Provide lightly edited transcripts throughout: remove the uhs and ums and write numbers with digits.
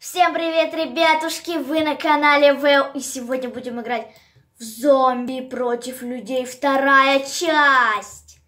Всем привет, ребятушки! Вы на канале Вэл, и сегодня будем играть в зомби против людей, вторая часть.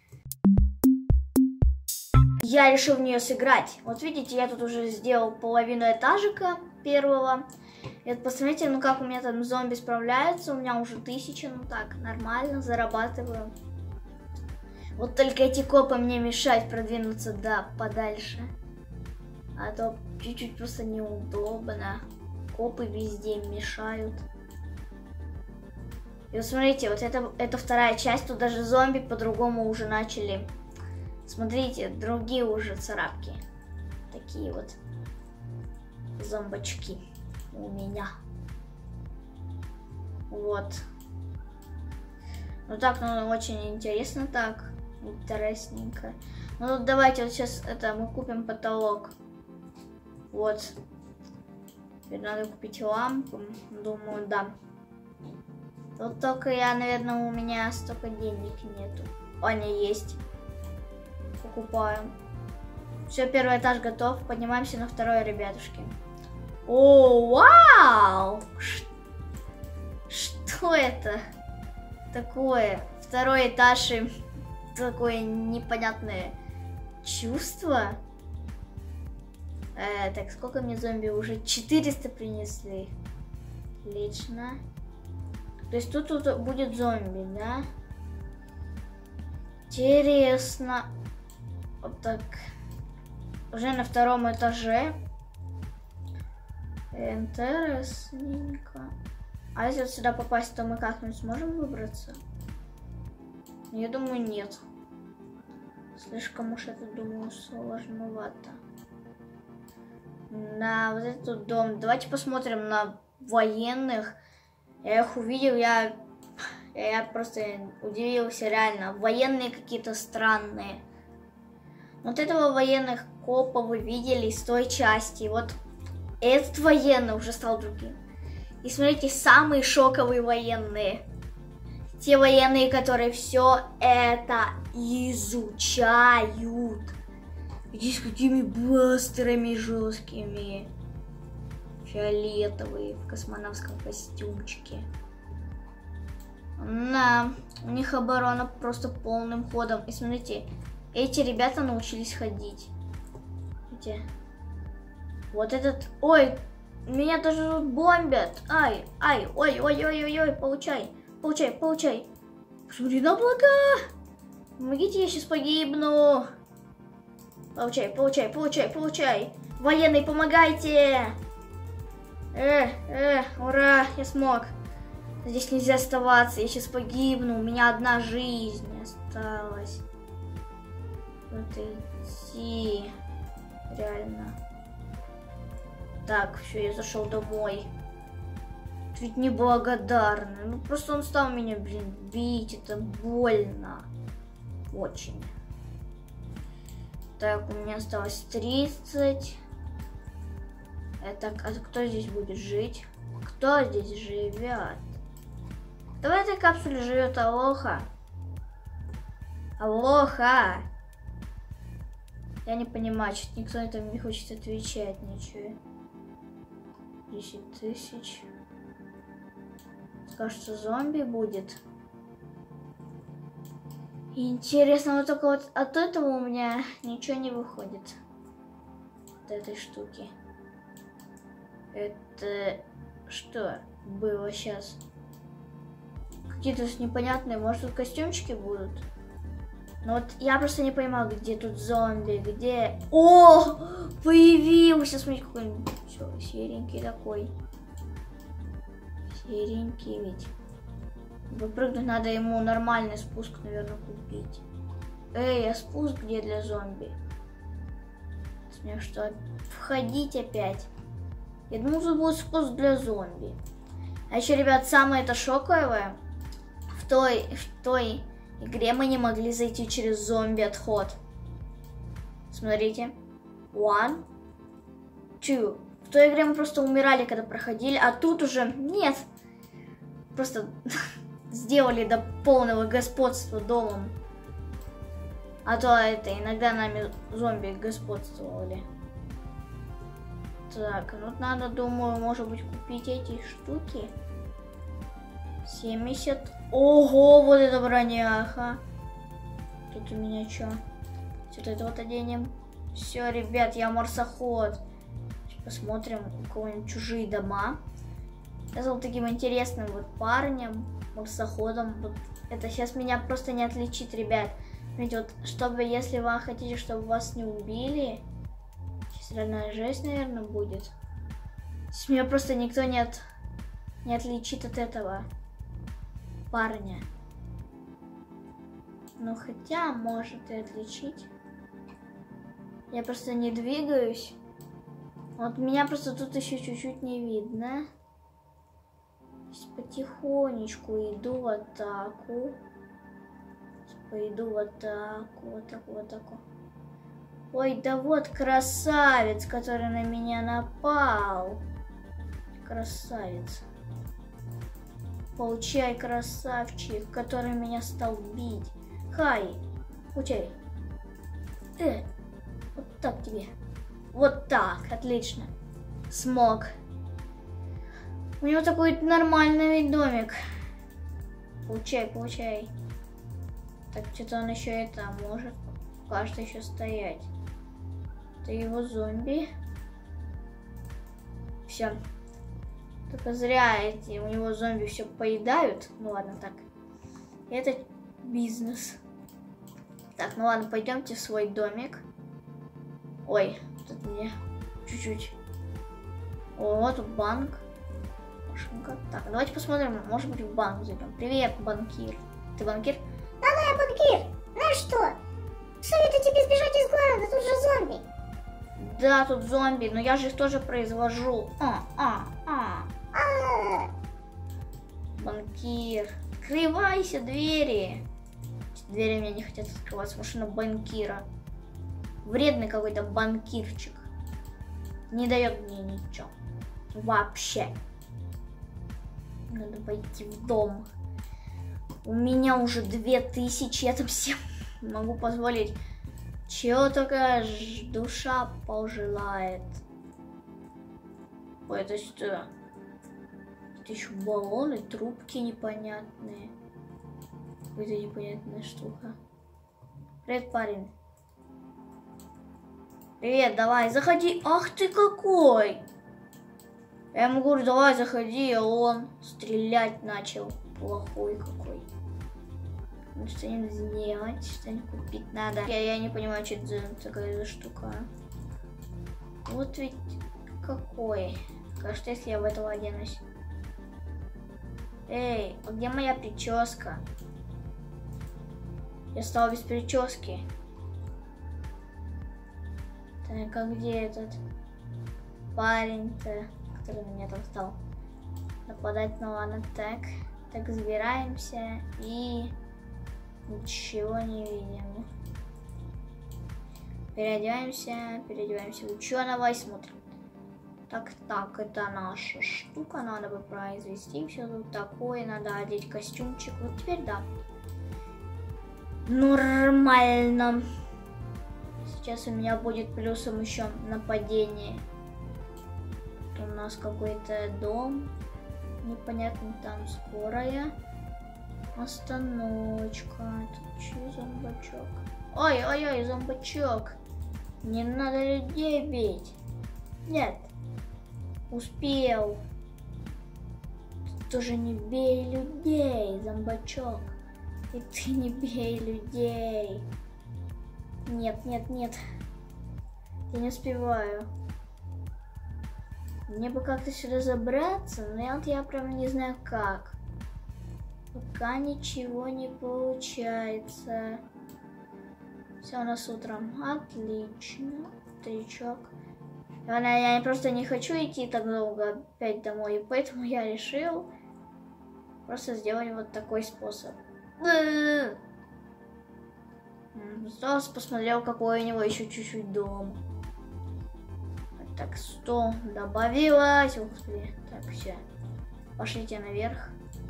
Я решил в нее сыграть. Вот видите, я тут уже сделал половину этажика первого. И вот посмотрите, ну как у меня там зомби справляются. У меня уже 1000, ну так, нормально, зарабатываю. Вот только эти копы мне мешают продвинуться, да, подальше. А то чуть-чуть просто неудобно. Копы везде мешают. И вот смотрите, вот это вторая часть. Тут даже зомби по-другому уже начали. Смотрите, другие уже царапки. Такие вот зомбочки у меня. Вот. Ну так, ну очень интересно так. Интересненько. Ну давайте вот сейчас мы купим потолок. Вот. Теперь надо купить лампу. Думаю, да. Вот только наверное, у меня столько денег нету. Они есть. Покупаем. Все, первый этаж готов. Поднимаемся на второй, ребятушки. О, вау! Что это такое? Второй этаж и такое непонятное чувство. Так, сколько мне зомби? Уже 400 принесли. Отлично. То есть тут будет зомби, да? Интересно. Вот так. Уже на втором этаже. Интересненько. А если вот сюда попасть, то мы как-нибудь сможем выбраться? Я думаю, нет. Слишком уж это, думаю, сложновато. На вот этот дом. Давайте посмотрим на военных. Я их увидел, я просто удивился, реально. Военные какие-то странные. Вот этого военных копа вы видели с той части. Вот этот военный уже стал другим. И смотрите, самые шоковые военные. Те военные, которые все это изучают. Видите, с какими бластерами жесткими. Фиолетовые в космонавтском костюмчике. Да, у них оборона просто полным ходом. И смотрите, эти ребята научились ходить. Видите? Вот этот... Ой, меня даже тут бомбят. Ай, ой, ой, получай. Посмотри на облака. Помогите, я сейчас погибну. Получай. Военные, помогайте. Ура, я смог. Здесь нельзя оставаться, я сейчас погибну. У меня одна жизнь осталась. Вот идти. Реально. Так, все, я зашел домой. Ведь неблагодарный. Ну просто он стал меня, бить. Это больно. Очень. Так, у меня осталось 30. Это, а кто здесь будет жить? Кто здесь живет? Кто в этой капсуле живет? Алоха? Алоха! Я не понимаю, что никто на это не хочет отвечать ничего. 10 000. Кажется, зомби будет. Интересно, вот только вот от этого у меня ничего не выходит. От этой штуки. Это что было сейчас? Какие-то непонятные, может тут костюмчики будут? Но вот я просто не понимаю, где тут зомби, где... О, появился, смотрите, какой-нибудь серенький такой. Серенький ведь. Выпрыгнуть надо ему нормальный спуск, наверное, купить. А спуск где для зомби? Мне что, входить опять? Я думал, что будет спуск для зомби. А еще, ребят, самое это шоковое. В той игре мы не могли зайти через зомби-отход. Смотрите. 1, 2. В той игре мы просто умирали, когда проходили, а тут уже нет. Просто сделали до полного господства домом. А то это иногда нами зомби господствовали. Так, ну надо, думаю, может быть, купить эти штуки. 70. Ого, вот это броняха. Тут у меня что? Вот это вот оденем. Все, ребят, я марсоход. Посмотрим у кого-нибудь чужие дома. Я стал таким интересным вот парнем, марсоходом. Вот это сейчас меня просто не отличит, ребят. Смотрите, вот чтобы, если вы хотите, чтобы вас не убили, сейчас реальная жесть, наверное, будет. Сейчас меня просто никто не отличит от этого парня. Ну, хотя, может и отличить. Я просто не двигаюсь. Вот меня просто тут еще чуть-чуть не видно. Потихонечку иду в атаку. Пойду в атаку, вот так, вот так. Ой, да вот красавец, который на меня напал. Красавец. Получай, красавчик, который меня стал бить. Хай, получай. Вот так тебе. Вот так, отлично. Смог. У него такой нормальный ведь домик. Получай, получай. Так, что-то он еще это может, кажется, еще стоять. Это его зомби. Все. Только зря эти у него зомби все поедают. Ну ладно, так. Это бизнес. Так, ну ладно, пойдемте в свой домик. Ой, тут мне чуть-чуть. О, тут банк. Машинка. Так, давайте посмотрим, может быть, в банк зайдем. Привет, банкир. Ты банкир? Да, я банкир. Знаешь что? Советую тебе сбежать из города, тут же зомби. Да, тут зомби, но я же их тоже произвожу. Банкир. Открывайся, двери. Двери мне не хотят открываться. Машина банкира. Вредный какой-то банкирчик. Не дает мне ничего. Вообще. Надо пойти в дом. У меня уже 2000. Я там всем могу позволить. Чего только душа пожелает. Ой, это что? Это еще баллоны, трубки непонятные. Какая-то непонятная штука. Привет, парень. Привет, давай, заходи. Ах ты какой! Я ему говорю, давай, заходи, а он стрелять начал. Плохой какой. Ну, что-нибудь сделать, что-нибудь купить надо. Я не понимаю, что это за такая за штука. Вот ведь какой. Кажется, если я в этого оденусь. Эй, а где моя прическа? Я стал без прически. Так, а где этот парень-то, который на меня там стал нападать? Ну ладно, так. Так, забираемся и ничего не видим. Переодеваемся в ученого и смотрим. Так, это наша штука, надо бы произвести все тут такое, надо одеть костюмчик. Вот теперь да. Нормально. Сейчас у меня будет плюсом еще нападение. Тут у нас какой-то дом. Непонятно, там скорая. Остановочка. Тут че, зомбачок? Ой, зомбачок. Не надо людей бить. Нет. Успел. Ты тоже не бей людей, зомбачок. И ты не бей людей. Нет. Я не успеваю. Мне бы как-то сюда забраться, но я прям не знаю как. Пока ничего не получается. Все у нас утром. Отлично. Тричок. Я просто не хочу идти так долго опять домой, и поэтому я решил просто сделать вот такой способ. Сразу посмотрел, какой у него еще чуть-чуть дом. Так, 100 добавилось. Ух ты. Так, все. Пошлите наверх.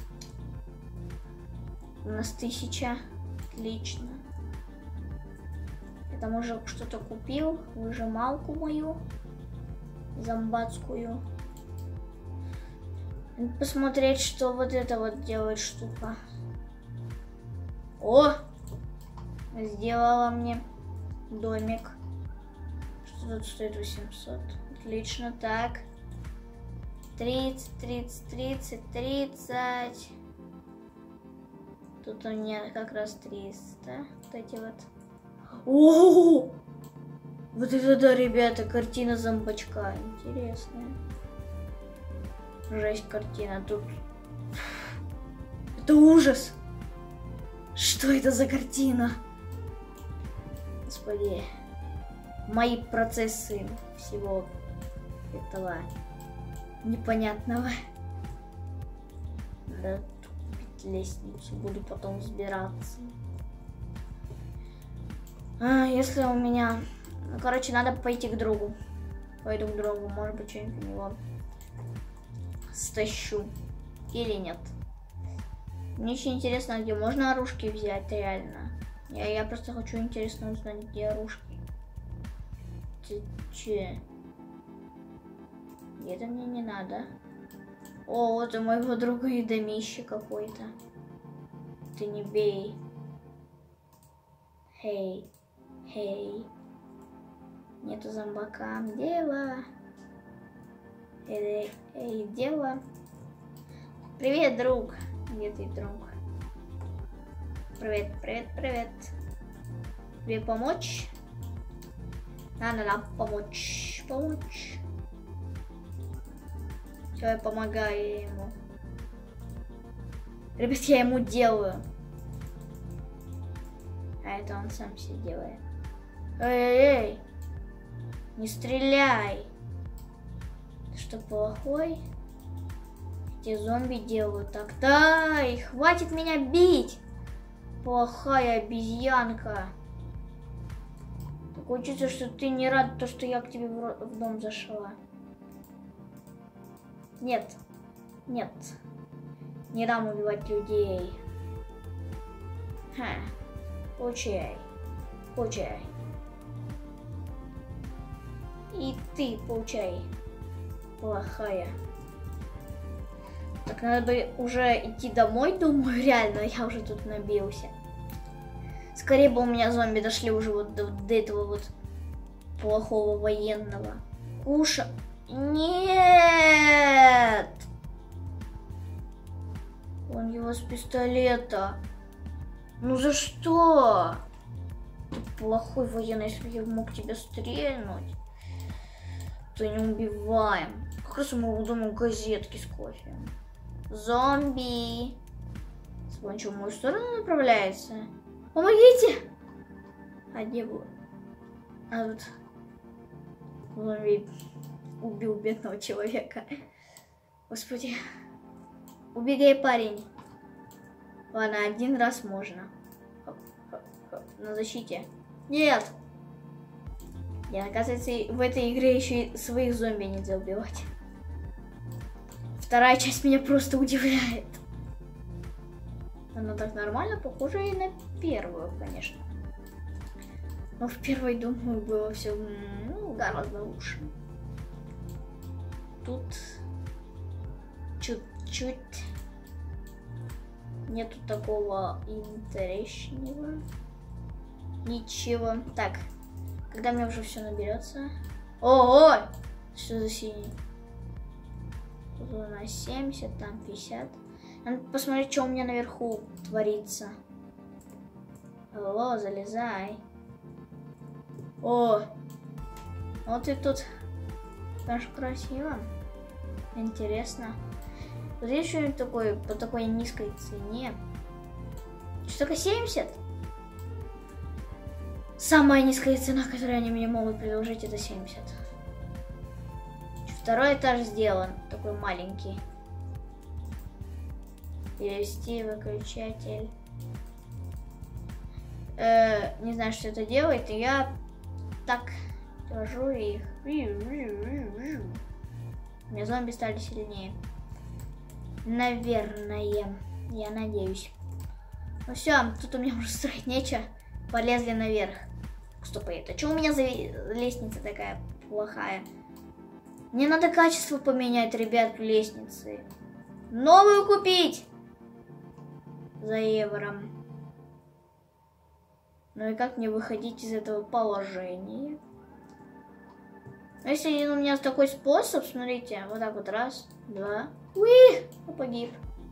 У нас 1000. Отлично. Это мужик что-то купил. Выжималку мою. зомбацкую. Посмотреть, что вот это вот делает штука. О! Сделала мне домик. Что тут стоит 800? Отлично, так. 30, 30, 30, 30. Тут у меня как раз 300. Вот эти вот. О! Вот это да, ребята, картина зомбачка. Интересная. Жесть картина тут. Это ужас. Что это за картина? Господи. Мои процессы всего этого непонятного. Надо купить лестницу. Буду потом взбираться. Если у меня... Ну, короче, надо пойти к другу. Пойду к другу. Может быть, что-нибудь у него стащу. Или нет. Мне очень интересно, где можно оружки взять, реально. Я просто хочу интересно узнать, где оружки. Че? Это мне не надо. О, вот у моего друга и домище какой-то. Ты не бей. Хей. Хей. Нету зомбака. Дева. Эй, дева. Привет, друг. Где ты, друг? Привет, привет, привет. Тебе помочь? Надо помочь. Помочь. Все, я помогаю ему. Ребят, я ему делаю. А это он сам себе делает. Эй, не стреляй. Ты что, плохой? Эти зомби делают так. Дай, хватит меня бить. Плохая обезьянка. Такое чувство, что ты не рад, то, что я к тебе в дом зашла. Нет. Нет. Не дам убивать людей. Ха. Получай. Получай. И ты получай. Плохая. Так, надо бы уже идти домой, думаю, реально, я уже тут набился. Скорее бы у меня зомби дошли уже вот до этого вот плохого военного. Куша. Нет! Он его с пистолета. Ну за что? Ты плохой военный, если я мог тебя стрельнуть, то не убиваем. Как раз у моего дома газетки с кофе. Зомби. Он что, в мою сторону направляется? Помогите! А где был? А тут зомби убил бедного человека. Господи. Убегай, парень. Ладно, один раз можно. Хоп, хоп, хоп. На защите. Нет! Я, оказывается, в этой игре еще и своих зомби нельзя убивать. Вторая часть меня просто удивляет. Она так нормально похожа и на первую, конечно. Но в первой, думаю, было все гораздо лучше. Тут чуть-чуть нету такого интересного. Ничего. Так, когда мне уже все наберется. Ого! Что за синий? Тут у нас 70, там 50. Надо посмотреть, что у меня наверху творится. Алло, залезай. О! Вот и тут даже красиво. Интересно. Вот есть что-нибудь такое по такой низкой цене? Что, только 70? Самая низкая цена, которую они мне могут предложить, это 70. Второй этаж сделан, такой маленький. Перевести выключатель. Не знаю, что это делает, и я так держу их. У меня зомби стали сильнее. Наверное. Я надеюсь. Ну все, тут у меня уже строить нечего. Полезли наверх. Стоп, это что у меня за лестница такая плохая? Мне надо качество поменять, ребят, в лестнице. Новую купить! За евро. Ну и как мне выходить из этого положения? Если у меня такой способ, смотрите, вот так вот, раз, два. Уи! Я погиб.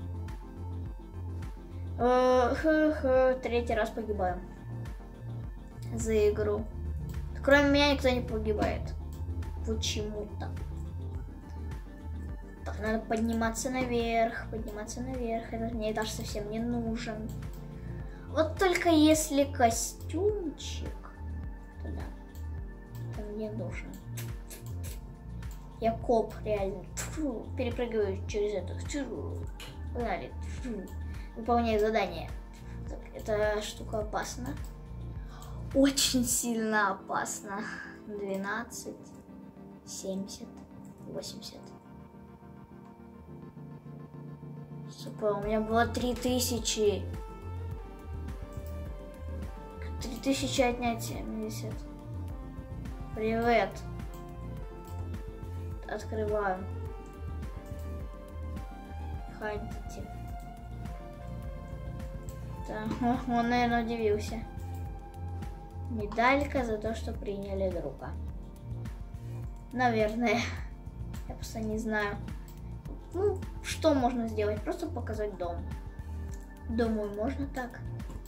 Третий раз погибаю. За игру. Кроме меня никто не погибает. Почему-то. Так, надо подниматься наверх. Подниматься наверх. Этот мне этаж совсем не нужен. Вот только если костюмчик, то да. Это мне нужен. Я коп, реально. Фу, перепрыгиваю через это. Погнали. Выполняю задание. Так, эта штука опасна. Очень сильно опасно. 12, 70, 80. Супер, у меня было 3000. 3000 отнять 70. Привет. Открываю. Ходите. Да, он, наверное, удивился. Медалька за то, что приняли друга. Наверное. Я просто не знаю. Ну, что можно сделать? Просто показать дом. Думаю, можно так.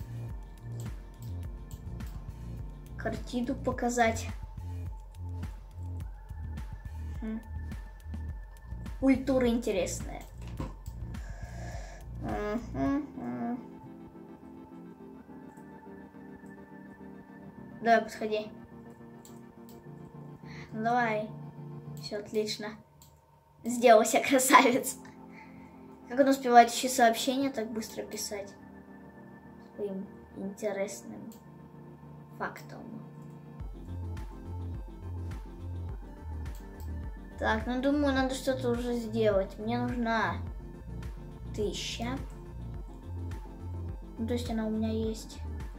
Картину показать. Культура интересная. Давай, подходи. Ну, давай. Все отлично. Сделался красавец. Как он успевает еще сообщения так быстро писать? Своим интересным фактом. Так, ну думаю, надо что-то уже сделать. Мне нужна 1000. Ну, то есть она у меня есть.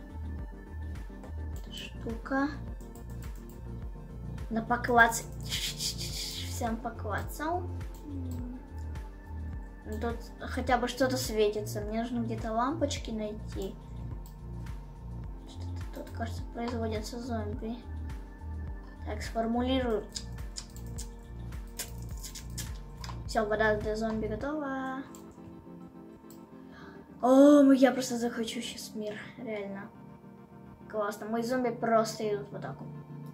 Эта штука. На поклацать. Всем поклацал. Тут хотя бы что-то светится. Мне нужно где-то лампочки найти. Что-то тут, кажется, производятся зомби. Так, сформулирую. Все, вода для зомби готова. О, я просто захочу сейчас мир. Реально. Классно. Мои зомби просто идут в атаку.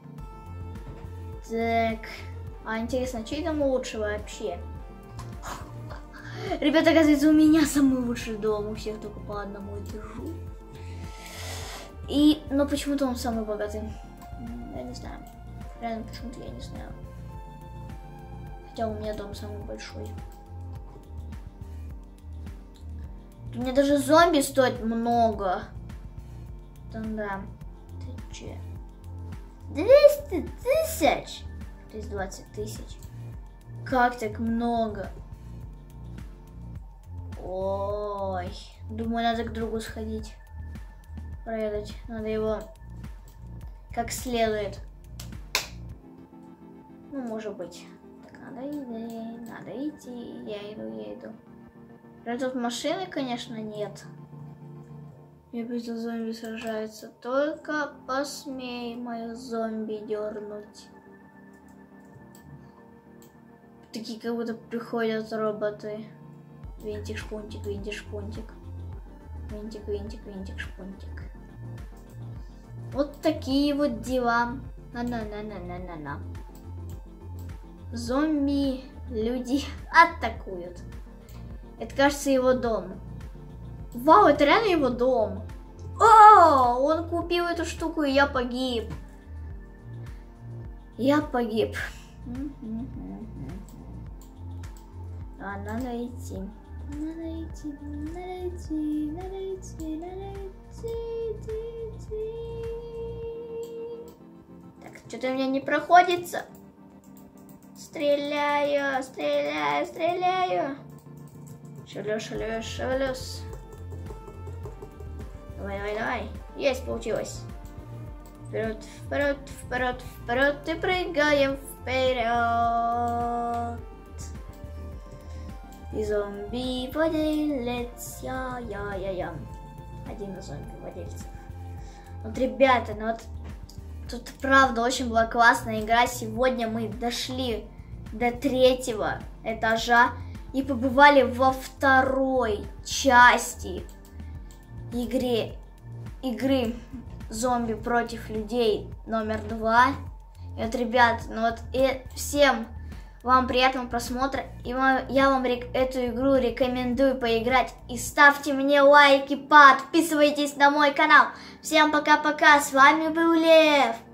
Так. А интересно, чей дом лучше вообще? Ребята, оказывается, у меня самый лучший дом. У всех только по одному этажу. Но почему-то он самый богатый. Я не знаю. Реально, почему-то я не знаю. Хотя у меня дом самый большой. У меня даже зомби стоит много. Да. Ты че? 200 тысяч? То есть 20 тысяч. Как так много? Ой. Думаю, надо к другу сходить. Проверить. Надо его как следует. Ну, может быть. Так, надо идти. Я иду. Тут машины, конечно, нет. Я без зомби сражается. Только посмей мою зомби дернуть. Такие как будто приходят роботы. Винтик, шпунтик, винтик, шпунтик. Винтик, винтик, винтик, шпунтик. Вот такие вот дела. На-на-на-на-на-на-на. Зомби люди атакуют. Это, кажется, его дом. Вау, это реально его дом. О, он купил эту штуку, и я погиб. Я погиб. А, надо идти. Надо идти. Так, что-то у меня не проходится. Стреляю. Шевелюсь. Давай. Есть, получилось. Вперед. И прыгаем вперед. И зомби-владелец, я. Один из зомби-владельцев. Вот, ребята, ну вот тут правда очень была классная игра. Сегодня мы дошли до 3-го этажа и побывали во 2-й части игры «Зомби против людей» номер 2. И вот, ребят, ну вот и всем вам приятного просмотра. И я вам эту игру рекомендую поиграть. И ставьте мне лайки, подписывайтесь на мой канал. Всем пока-пока, с вами был Лев.